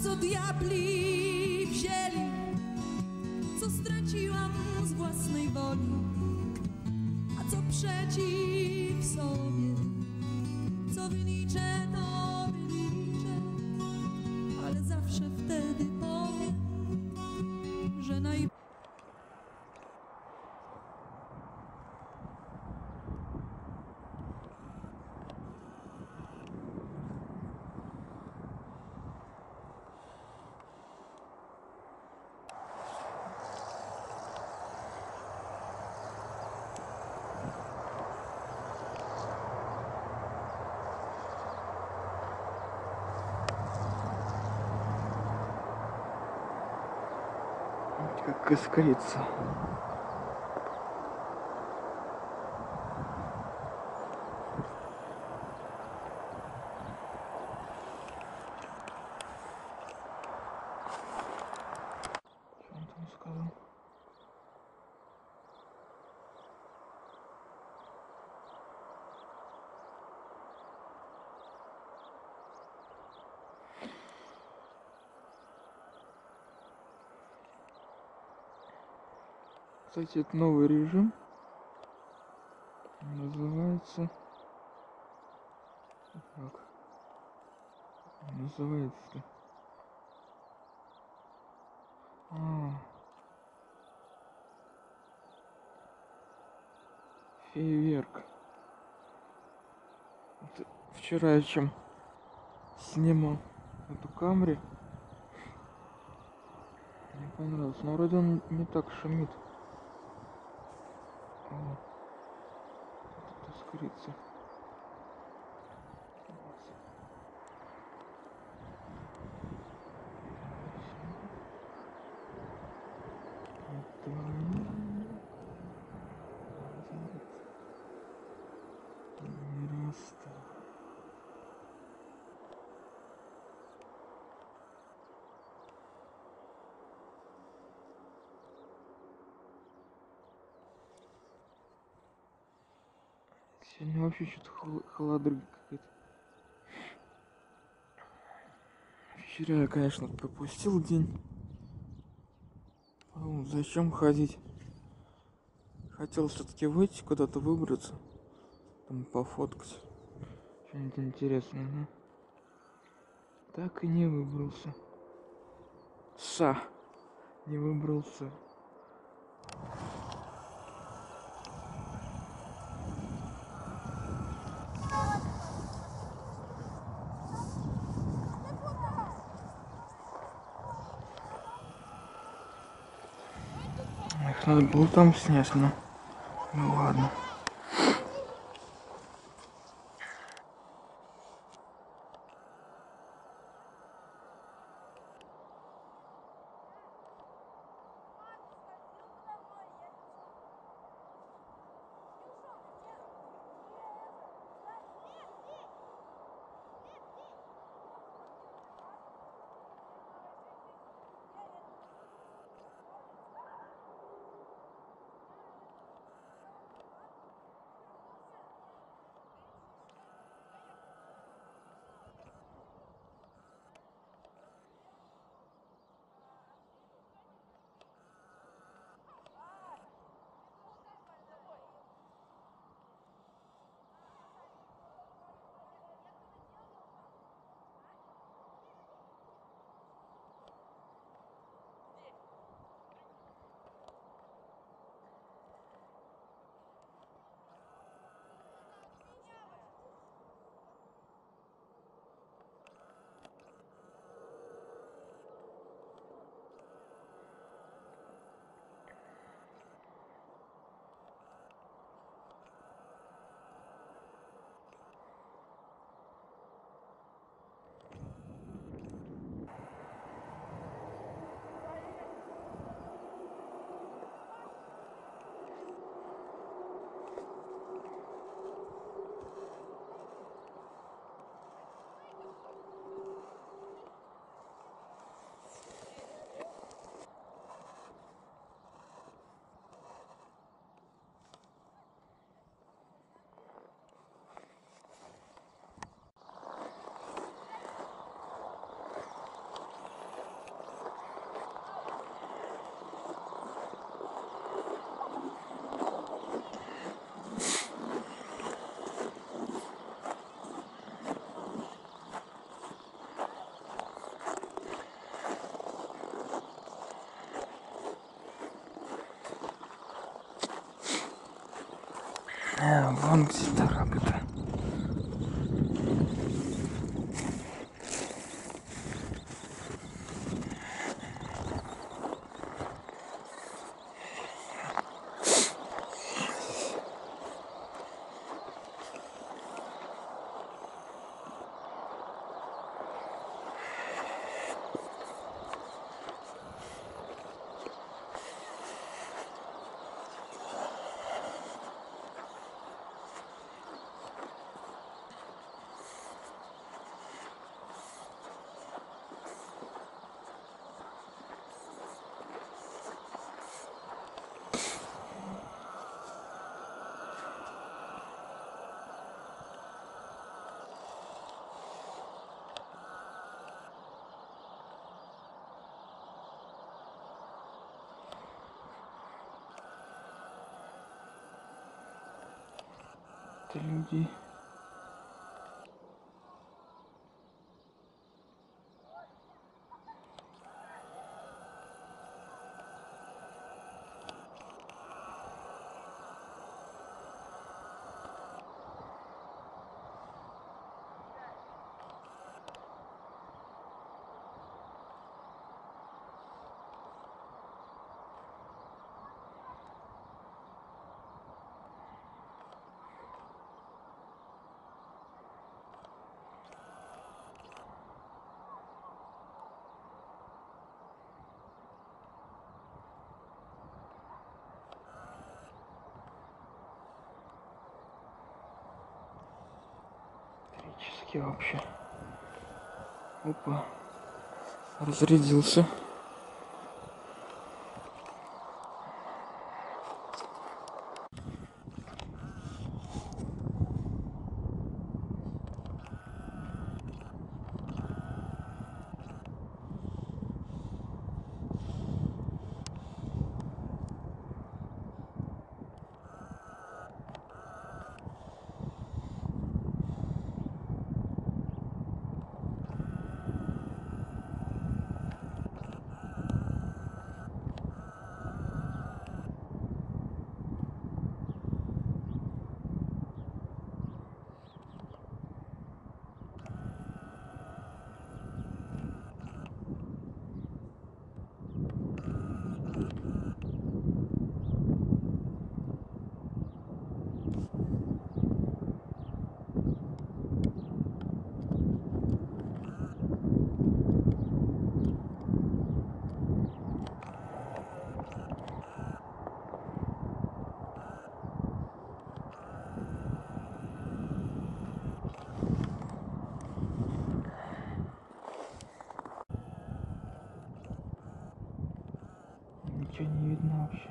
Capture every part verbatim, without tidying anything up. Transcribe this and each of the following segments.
co diabli wzięli, co straciłam z własnej woli, a co przeciw sobie, co wyliczę, to wyliczę, ale zawsze wtedy powiem, że naj... Как искрится. Что он там сказал? Кстати, это новый режим. Называется... Как? Называется-то? А. Фейерверк. Вот вчера я чем снимал эту Камри. Мне понравилось. Но вроде он не так шумит. О, тут искрится. Сегодня вообще что-то хол холодрыга какая-то. Вчера я, конечно, пропустил день. Ну, зачем ходить? Хотел все-таки выйти, куда-то выбраться. Там пофоткать. Что-нибудь интересное, но так и не выбрался. Ша! Не выбрался. Их надо было там снять, но ну ладно. вон где-то работа. Это люди. Трически вообще. Опа. Разрядился. Ничего не видно вообще.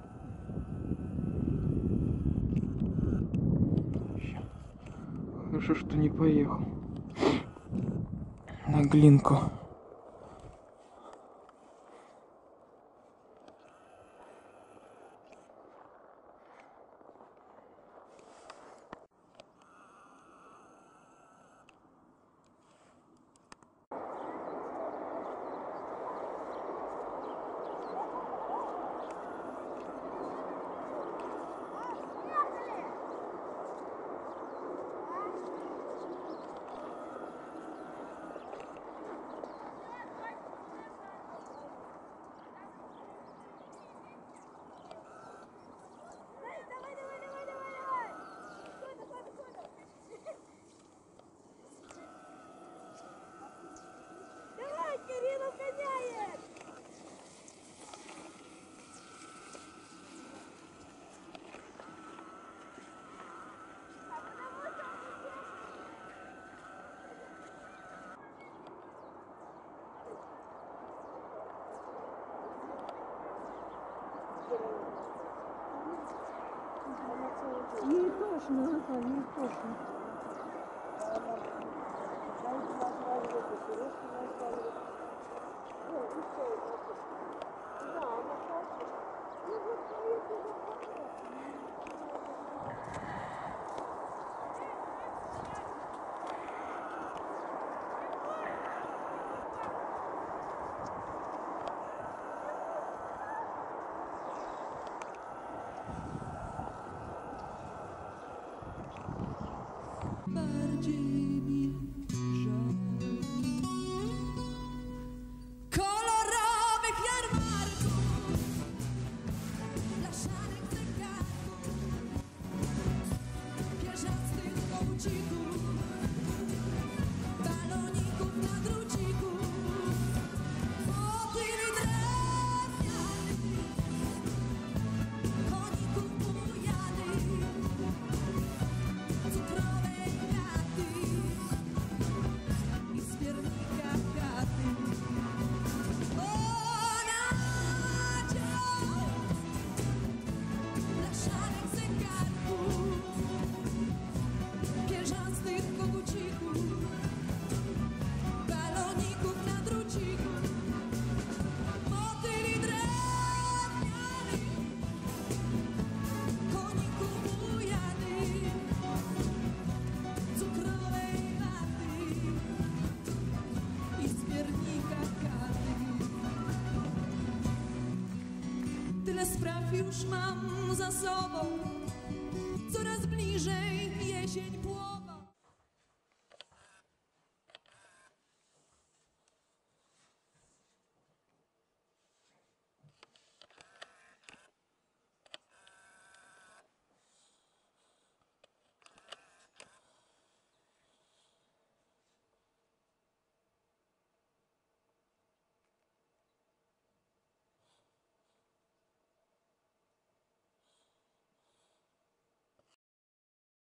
Вообще. Хорошо, что не поехал на глинку. Ей тошно, ага, ей тошно. Wiele spraw już mam za sobą. Coraz bliżej jesień.